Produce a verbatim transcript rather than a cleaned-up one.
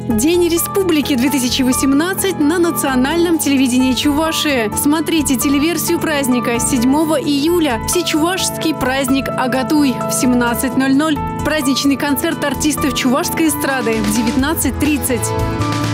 День Республики две тысячи восемнадцать на национальном телевидении Чувашии. Смотрите телеверсию праздника седьмого июля. Всечувашский праздник Агатуй в семнадцать ноль ноль. Праздничный концерт артистов чувашской эстрады в девятнадцать тридцать.